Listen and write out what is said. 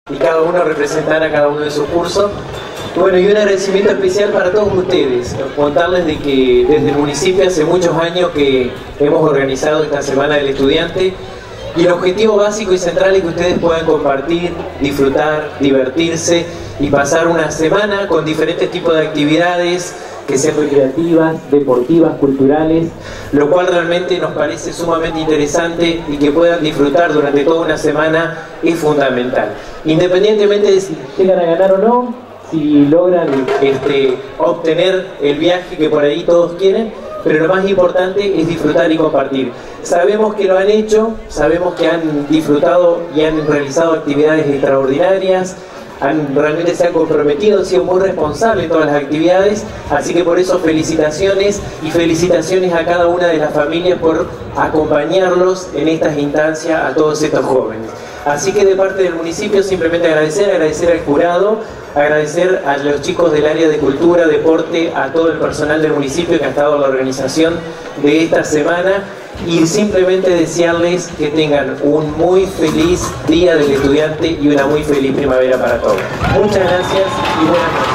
y cada uno representar a cada uno de sus cursos. Bueno, y un agradecimiento especial para todos ustedes, contarles de que desde el municipio hace muchos años que hemos organizado esta Semana del Estudiante y el objetivo básico y central es que ustedes puedan compartir, disfrutar, divertirse y pasar una semana con diferentes tipos de actividades que sean recreativas, deportivas, culturales, lo cual realmente nos parece sumamente interesante y que puedan disfrutar durante toda una semana es fundamental. Independientemente de si llegan a ganar o no, si logran obtener el viaje que por ahí todos quieren, pero lo más importante es disfrutar y compartir. Sabemos que lo han hecho, sabemos que han disfrutado y han realizado actividades extraordinarias, realmente se han comprometido, han sido muy responsables en todas las actividades, así que por eso felicitaciones y felicitaciones a cada una de las familias por acompañarlos en estas instancias a todos estos jóvenes. Así que de parte del municipio simplemente agradecer al jurado, agradecer a los chicos del área de cultura, deporte, a todo el personal del municipio que ha estado en la organización de esta semana y simplemente desearles que tengan un muy feliz Día del Estudiante y una muy feliz primavera para todos. Muchas gracias y buenas noches.